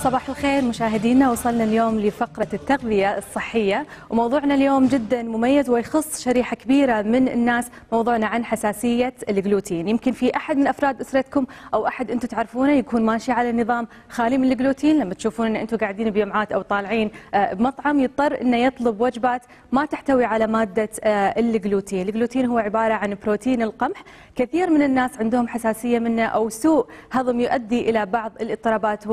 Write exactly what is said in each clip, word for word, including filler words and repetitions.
صباح الخير مشاهدينا، وصلنا اليوم لفقرة التغذية الصحية، وموضوعنا اليوم جدا مميز ويخص شريحة كبيرة من الناس. موضوعنا عن حساسية الجلوتين. يمكن في أحد من أفراد أسرتكم أو أحد أنتم تعرفونه يكون ماشي على نظام خالي من الجلوتين. لما تشوفون أن أنتم قاعدين بجمعات أو طالعين بمطعم يضطر أنه يطلب وجبات ما تحتوي على مادة الجلوتين. الجلوتين هو عبارة عن بروتين القمح. كثير من الناس عندهم حساسية منه أو سوء هضم يؤدي إلى بعض الاضطرابات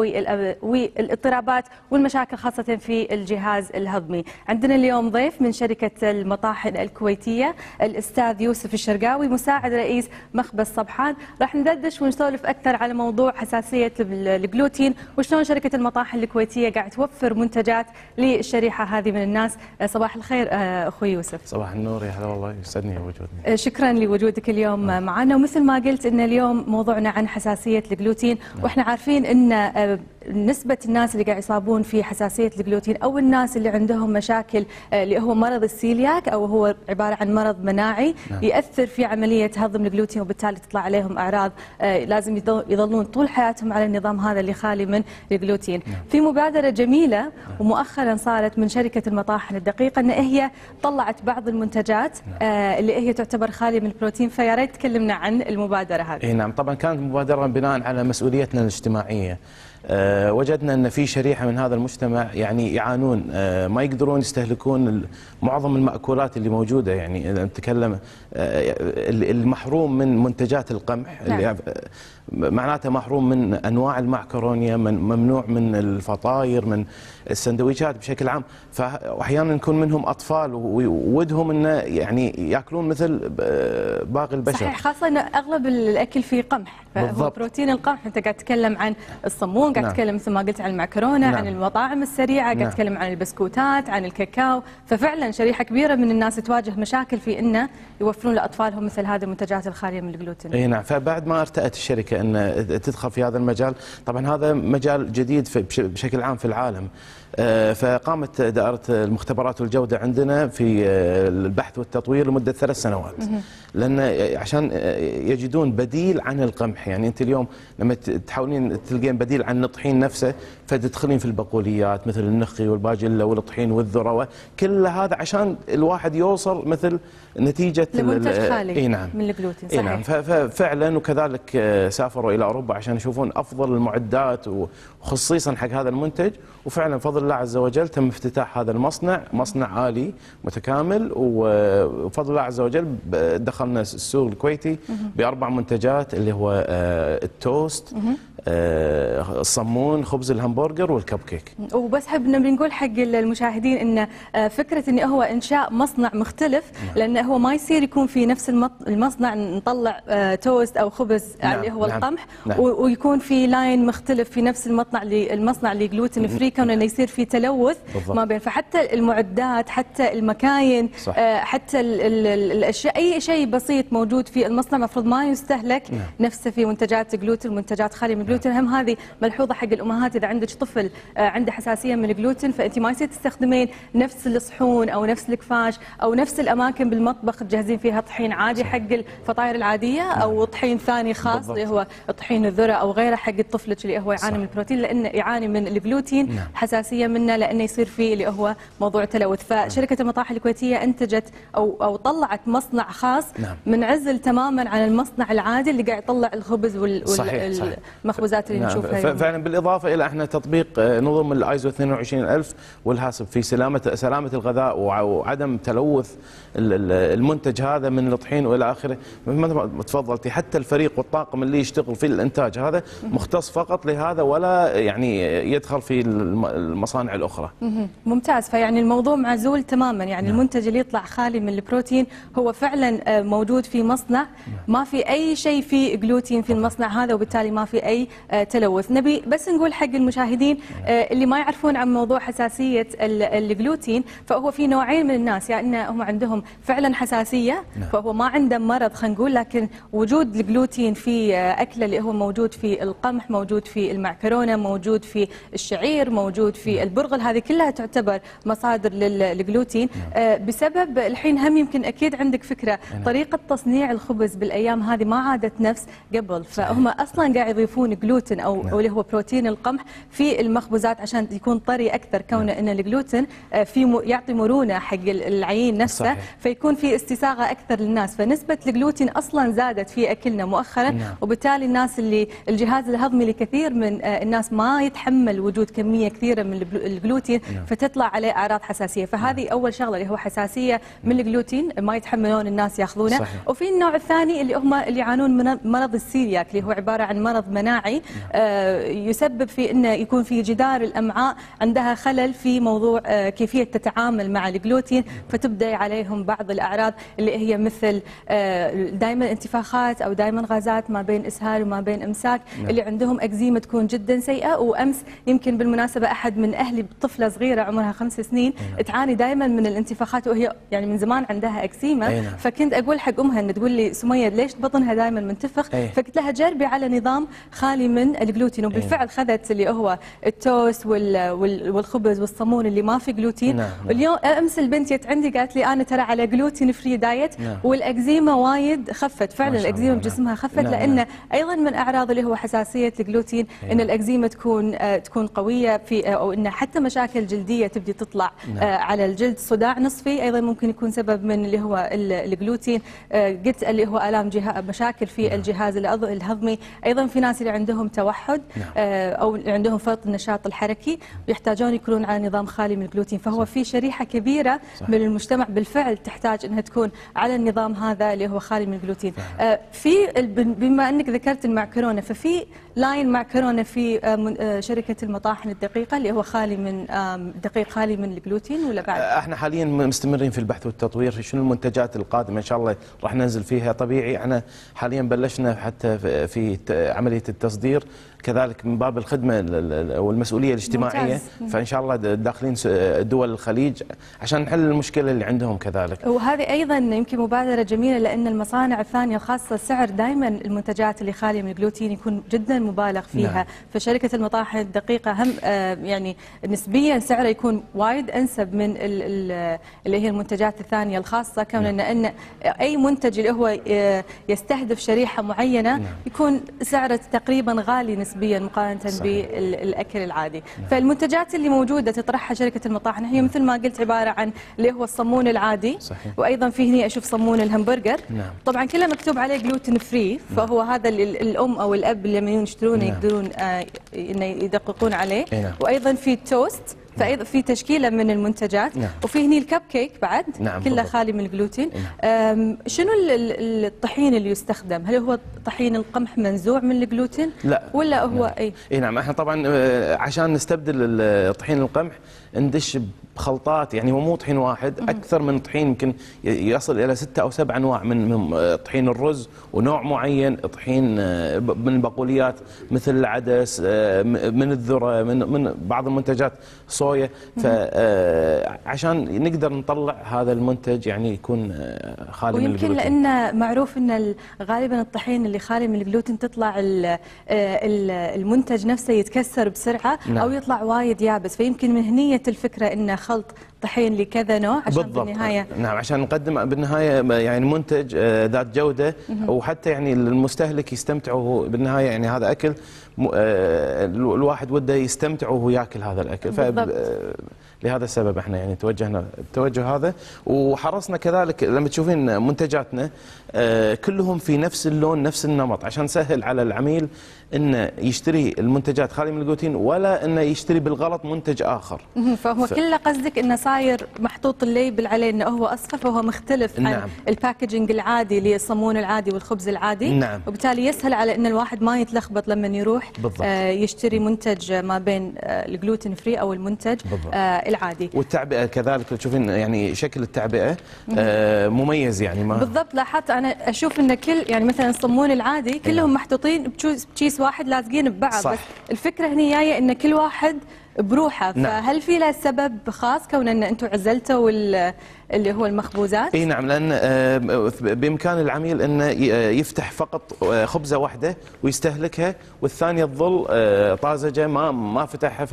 والاضطرابات والمشاكل خاصة في الجهاز الهضمي. عندنا اليوم ضيف من شركة المطاحن الكويتية، الأستاذ يوسف الشرقاوي، مساعد رئيس مخبز صبحان. راح ندردش ونسولف أكثر على موضوع حساسية الجلوتين وشلون شركة المطاحن الكويتية قاعد توفر منتجات للشريحة هذه من الناس. صباح الخير أخوي يوسف. صباح النور، يا هلا والله، يسعدني وجودنا. شكرا لوجودك اليوم معنا. ومثل ما قلت ان اليوم موضوعنا عن حساسية الجلوتين، واحنا عارفين ان نسبة الناس اللي قاعد يصابون في حساسية الجلوتين أو الناس اللي عندهم مشاكل اللي هو مرض السيلياك أو هو عبارة عن مرض مناعي نعم. يأثر في عملية هضم الجلوتين، وبالتالي تطلع عليهم أعراض لازم يظلون طول حياتهم على النظام هذا اللي خالي من الجلوتين نعم. في مبادرة جميلة نعم. ومؤخرا صارت من شركة المطاحن الدقيقة أن هي طلعت بعض المنتجات نعم. اللي هي تعتبر خالية من البروتين. فيا ريت تكلمنا عن المبادرة هذه. إيه نعم، طبعا كانت مبادرة بناء على مسؤوليتنا الاجتماعية. أه وجدنا أن في شريحة من هذا المجتمع يعني يعانون، أه ما يقدرون يستهلكون معظم المأكولات اللي موجودة. يعني نتكلم أه المحروم من منتجات القمح نعم. اللي معناته محروم من أنواع المعكرونية، من ممنوع من الفطاير، من السندويشات بشكل عام. فأحيانا يكون منهم أطفال وودهم أنه يعني يأكلون مثل باقي البشر. صحيح، خاصة أن أغلب الأكل فيه قمح، فهو بروتين القمح. أنت قاعد تتكلم عن الصمون، قاعد تتكلم نعم. مثل ما قلت عن المعكرونة نعم. عن المطاعم السريعة، قاعد نعم. تتكلم عن البسكوتات، عن الكاكاو. ففعلا شريحة كبيرة من الناس تواجه مشاكل في أنه يوفرون لأطفالهم مثل هذه المنتجات الخالية من الجلوتين. اي نعم. فبعد ما ارتأت الشركة أن تدخل في هذا المجال، طبعا هذا مجال جديد بشكل عام في العالم، فقامت دائرة المختبرات والجودة عندنا في البحث والتطوير لمدة ثلاث سنوات، لأن عشان يجدون بديل عن القمح. يعني أنت اليوم لما تحاولين تلقين بديل عن الطحين نفسه، فتدخلين في البقوليات مثل النخي والباجيلا والطحين والذرة، كل هذا عشان الواحد يوصل مثل نتيجة لمنتج خالي إيه نعم. من الجلوتين. صحيح. إيه نعم. ففعلا وكذلك سافروا إلى أوروبا عشان يشوفون أفضل المعدات وخصيصا حق هذا المنتج. وفعلا بفضل الله عز وجل تم افتتاح هذا المصنع، مصنع آلي متكامل، وبفضل الله عز وجل دخلنا السوق الكويتي بأربع منتجات اللي هو التوست، الصمون، خبز الهمبرجر والكب كيك. وبس حبنا بنقول حق المشاهدين ان فكره انه هو انشاء مصنع مختلف نعم. لانه هو ما يصير يكون في نفس المصنع نطلع توست او خبز نعم. اللي هو نعم. القمح نعم. ويكون في لاين مختلف في نفس المصنع المصنع اللي جلوتين فري، كونه انه يصير في تلوث بالضبط. ما بين، فحتى المعدات، حتى المكاين صح. حتى الاشياء، اي شيء بسيط موجود في المصنع المفروض ما يستهلك نعم. نفسه في منتجات جلوتين، منتجات خاليه من الجلوتين. هم هذه ملحوظه حق الامهات، اذا عندك طفل عنده حساسيه من الجلوتين فانت ما يصير تستخدمين نفس الصحون او نفس الكفاش او نفس الاماكن بالمطبخ تجهزين فيها طحين عادي حق الفطاير العاديه او طحين ثاني خاص بالضبط. اللي هو طحين الذره او غيره حق الطفل اللي هو يعاني صح. من البروتين، لانه يعاني من الجلوتين نعم. حساسيه منه، لانه يصير فيه اللي هو موضوع تلوث. فشركه المطاحن الكويتيه انتجت او او طلعت مصنع خاص نعم. منعزل تماما عن المصنع العادي اللي قاعد يطلع الخبز والمخبوزات اللي نشوفها. نعم. فعلا بالاضافه الى احنا تطبيق نظم الايزو اثنين وعشرين ألف والهاسب في سلامه سلامه الغذاء وعدم تلوث المنتج هذا من الطحين والى اخره. مثل ما تفضلتي، حتى الفريق والطاقم اللي يشتغل في الانتاج هذا مختص فقط لهذا، ولا يعني يدخل في المصانع الاخرى. ممتاز. فيعني الموضوع معزول تماما، يعني نعم. المنتج اللي يطلع خالي من البروتين هو فعلا موجود في مصنع ما في اي شيء فيه جلوتين في المصنع هذا، وبالتالي ما في اي تلوث. نبي بس نقول حق المشاهدين اللي ما يعرفون عن موضوع حساسيه الجلوتين، فهو في نوعين من الناس، يا يعني انهم عندهم فعلا حساسيه فهو ما عنده مرض خلينا نقول، لكن وجود الجلوتين في اكله اللي هو موجود في القمح، موجود في المعكرونه، موجود في الشعير، موجود في البرغل، هذه كلها تعتبر مصادر للجلوتين. بسبب الحين هم يمكن اكيد عندك فكره طريقه تصنيع الخبز بالايام هذه ما عادت نفس قبل، فهم اصلا قاعد يضيفون جلوتين او نعم. اللي هو بروتين القمح في المخبوزات عشان يكون طري اكثر، كونه نعم. ان الجلوتين في يعطي مرونه حق العجين نفسه، صحيح. فيكون في استساغه اكثر للناس، فنسبه الجلوتين اصلا زادت في اكلنا مؤخرا، نعم. وبالتالي الناس اللي الجهاز الهضمي لكثير من الناس ما يتحمل وجود كميه كثيره من الجلوتين، نعم. فتطلع عليه اعراض حساسيه، فهذه نعم. اول شغله اللي هو حساسيه من الجلوتين ما يتحملون الناس ياخذونه، صحيح. وفي النوع الثاني اللي هم اللي يعانون من مرض السيلياك اللي هو عباره عن مرض مناعي، نعم. آه يسبب في انه يكون في جدار الامعاء عندها خلل في موضوع آه كيفيه تتعامل مع الجلوتين، فتبدا عليهم بعض الاعراض اللي هي مثل آه دائما انتفاخات او دائما غازات ما بين اسهال وما بين امساك، نعم. اللي عندهم اكزيما تكون جدا سيئه. وامس يمكن بالمناسبه احد من اهلي طفله صغيره عمرها خمس سنين، نعم. تعاني دائما من الانتفاخات وهي يعني من زمان عندها اكزيما، نعم. فكنت اقول حق امها ان تقول لي سميه ليش بطنها دائما منتفخ، أي. فقلت لها جربي على نظام خالي من الجلوتين، وبالفعل خذت اللي هو التوست والخبز والصمون اللي ما في جلوتين، نعم. اليوم امس البنت جت عندي قالت لي انا ترى على جلوتين فري دايت، نعم. والاكزيما وايد خفت فعلا، الاكزيما بجسمها خفت، نعم. لان ايضا من اعراض اللي هو حساسيه الجلوتين ان الاكزيما تكون آه تكون قويه في آه او ان حتى مشاكل جلديه تبدي تطلع، نعم. آه على الجلد، صداع نصفي ايضا ممكن يكون سبب من اللي هو الجلوتين، آه قلت اللي هو الام جهاز مشاكل في نعم. الجهاز الهضمي، ايضا في ناس اللي عندهم توحد، نعم. آه او عندهم فرط النشاط الحركي يحتاجون يكونون على نظام خالي من الجلوتين، فهو صح. في شريحه كبيره صح. من المجتمع بالفعل تحتاج انها تكون على النظام هذا اللي هو خالي من الجلوتين. آه في بما انك ذكرت المعكرونه، ففي لاين معكرونه في آه شركه المطاحن الدقيقه اللي هو خالي من آه دقيق خالي من الجلوتين ولا بعد؟ احنا حاليا مستمرين في البحث والتطوير في شنو المنتجات القادمه ان شاء الله راح ننزل فيها. طبيعي احنا حاليا بلشنا حتى في عمليه التصدير، كذلك من باب الخدمه والمسؤوليه الاجتماعيه، ممتاز. فان شاء الله داخلين دول الخليج عشان نحل المشكله اللي عندهم كذلك. وهذه ايضا يمكن مبادره جميله، لان المصانع الثانيه الخاصه سعر دائما المنتجات اللي خاليه من الجلوتين يكون جدا مبالغ فيها، نعم. فشركه المطاحن الدقيقه هم آه يعني نسبيا سعره يكون وايد انسب من اللي هي المنتجات الثانيه الخاصه، كون نعم. ان اي منتج اللي هو يستهدف شريحه معينه، نعم. يكون سعره تقريبا غالي نسبيا مقارنه بالاكل العادي، نعم. فالمنتجات اللي موجوده تطرحها شركه المطاحن هي مثل ما قلت عباره عن اللي هو الصمون العادي، صحيح. وايضا في هنا اشوف صمون الهمبرجر، نعم. طبعا كله مكتوب عليه جلوتين فري، فهو نعم. هذا الام او الاب لما يشترونه، نعم. يقدرون آه انه يدققون عليه، نعم. وايضا في التوست، فايضا في تشكيله من المنتجات، نعم. وفي هني الكب كيك بعد، نعم. كله خالي من الجلوتين، نعم. شنو الطحين اللي يستخدم؟ هل هو طحين القمح منزوع من الجلوتين؟ لا، ولا هو نعم. اي؟ اي نعم، احنا طبعا عشان نستبدل طحين القمح ندش بخلطات، يعني هو مو طحين واحد، اكثر من طحين، يمكن يصل الى ستة او سبع انواع من طحين الرز، ونوع معين طحين من البقوليات مثل العدس، من الذره، من من بعض المنتجات صويا، فعشان نقدر نطلع هذا المنتج يعني يكون خالي من الجلوتين. ويمكن لان معروف ان غالبا الطحين اللي خالي من الجلوتين تطلع المنتج نفسه يتكسر بسرعه، نعم. او يطلع وايد يابس، فيمكن من هنيه الفكره انه خلط طحين لكذا نوع عشان بالضبط. بالنهايه نعم، عشان نقدم بالنهايه يعني منتج ذات جوده، وحتى يعني المستهلك يستمتع بالنهايه، يعني هذا اكل الواحد وده يستمتع وهو ياكل هذا الاكل، فلهذا السبب احنا يعني توجهنا التوجه هذا، وحرصنا كذلك لما تشوفين منتجاتنا كلهم في نفس اللون نفس النمط، عشان نسهل على العميل انه يشتري المنتجات خالي من الجلوتين، ولا انه يشتري بالغلط منتج اخر. فهو ف... كله قصدك انه صاير محطوط الليبل عليه انه هو اصفر، فهو مختلف، نعم. عن الباكجينج العادي اللي الصمون العادي والخبز العادي، نعم. وبالتالي يسهل على ان الواحد ما يتلخبط لما يروح آه يشتري منتج ما بين آه الجلوتين فري او المنتج آه العادي. والتعبئه كذلك تشوفين يعني شكل التعبئه آه مميز، يعني ما بالضبط. لاحظت انا اشوف ان كل يعني مثلا الصمون العادي كلهم محطوطين بكيس واحد لازقين ببعض، صح. بس الفكره هنا جايه ان كل واحد بروحه. نعم. فهل في له سبب خاص كون ان انتم عزلتوا اللي هو المخبوزات؟ اي نعم، لان بامكان العميل انه يفتح فقط خبزه واحده ويستهلكها، والثانيه تظل طازجه ما ما فتحها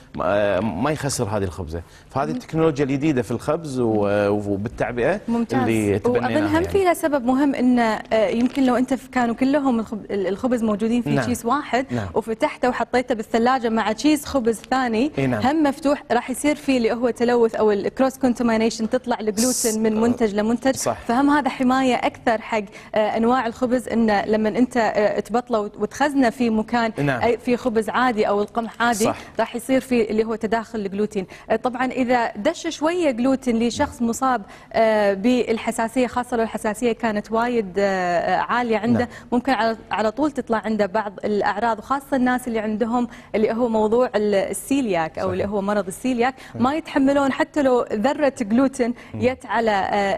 فما يخسر هذه الخبزه. فهذه التكنولوجيا الجديده في الخبز وبالتعبئه ممتاز. اللي تبنيناها. واظن هم يعني. في له سبب مهم انه يمكن لو انت كانوا كلهم الخبز موجودين في نعم. تشيز واحد نعم. وفتحته وحطيته بالثلاجه مع تشيز خبز ثاني نعم. هم مفتوح، راح يصير فيه اللي هو تلوث او الكروس كونتامينيشن، تطلع الجلوتين من منتج لمنتج. صح. فهم هذا حمايه اكثر حق انواع الخبز، انه لما انت تبطله وتخزنه في مكان نعم. في خبز عادي او القمح عادي صح. راح يصير في اللي هو تداخل الجلوتين. طبعا اذا دش شويه جلوتين لشخص مصاب بالحساسيه، خاصه لو الحساسيه كانت وايد عاليه عنده نعم. ممكن على طول تطلع عنده بعض الاعراض، وخاصه الناس اللي عندهم اللي هو موضوع السيلياك او صحيح. اللي هو مرض السيلياك ما يتحملون حتى لو ذره جلوتين يت على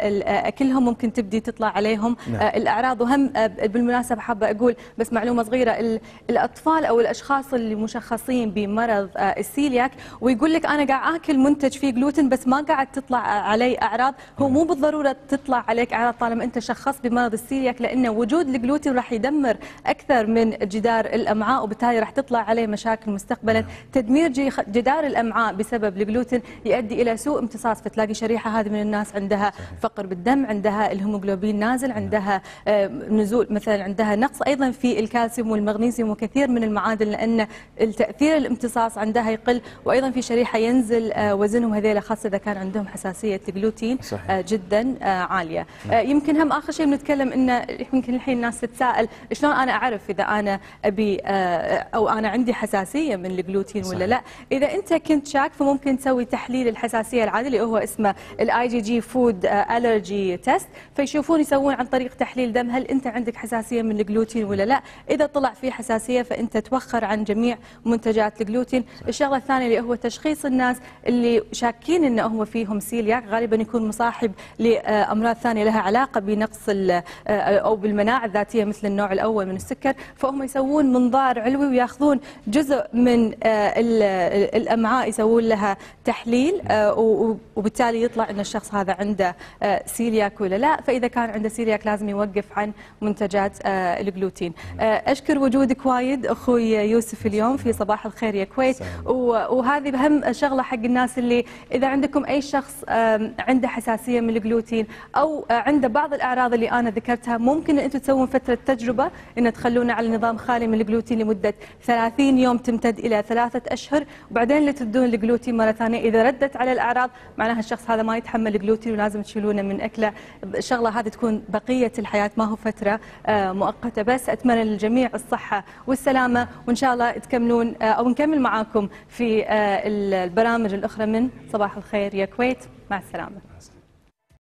اكلهم ممكن تبدي تطلع عليهم نعم. الاعراض. وهم بالمناسبه حابه اقول بس معلومه صغيره، الاطفال او الاشخاص اللي مشخصين بمرض السيلياك ويقول لك انا قاعد اكل منتج فيه جلوتين بس ما قاعد تطلع علي اعراض، هو مو بالضروره تطلع عليك اعراض طالما انت شخص بمرض السيلياك، لان وجود الجلوتين راح يدمر اكثر من جدار الامعاء وبالتالي راح تطلع عليه مشاكل مستقبلا. تدمير جدار الامعاء بسبب الجلوتين يؤدي الى سوء امتصاص، فتلاقي شريحه هذه من الناس عندها فقر بالدم، عندها الهيموغلوبين نازل، عندها نزول مثلا، عندها نقص ايضا في الكالسيوم والمغنيسيوم وكثير من المعادن، لان التاثير الامتصاص عندها يقل، وايضا في شريحه ينزل وزنهم هذيلا خاصه اذا كان عندهم حساسيه الجلوتين جدا عاليه. يمكن هم اخر شيء بنتكلم انه يمكن الحين الناس تتساءل شلون انا اعرف اذا انا ابي او انا عندي حساسيه من الجلوتين ولا لا. اذا انت كنت شاك فممكن تسوي تحليل الحساسيه العادي اللي هو اسمه الاي جي جي فود الرجي تيست، فيشوفون يسوون عن طريق تحليل دم هل انت عندك حساسيه من الجلوتين ولا لا. اذا طلع في حساسيه فانت توخر عن جميع منتجات الجلوتين. الشغله الثانيه اللي هو تشخيص الناس اللي شاكين انه هو فيهم سيلياك، غالبا يكون مصاحب لامراض ثانيه لها علاقه بنقص او بالمناعه الذاتيه مثل النوع الاول من السكر، فهم يسوون منظار علوي وياخذون جزء من الامعاء يسوون لها تحليل وبالتالي يطلع ان الشخص هذا عنده سيلياك ولا لا. فاذا كان عنده سيلياك لازم يوقف عن منتجات الجلوتين. اشكر وجودك وايد اخوي يوسف اليوم في صباح الخير يا كويت، وهذه اهم شغله حق الناس اللي اذا عندكم اي شخص عنده حساسيه من الجلوتين او عنده بعض الاعراض اللي انا ذكرتها، ممكن ان انتم تسوون فتره تجربه ان تخلونه على نظام خالي من الجلوتين لمده ثلاثين يوم تمتد الى ثلاثه اشهر، وبعدين اللي تبدون الجلوتين مره ثانيه. اذا ردت على الاعراض معناها الشخص هذا ما يتحمل الجلوتين ولازم تشيلونه من اكله. الشغله هذه تكون بقيه الحياه ما هو فتره مؤقته. بس اتمنى للجميع الصحه والسلامه، وان شاء الله تكملون او نكمل معاكم في البرامج الاخرى من صباح الخير يا كويت. مع السلامه.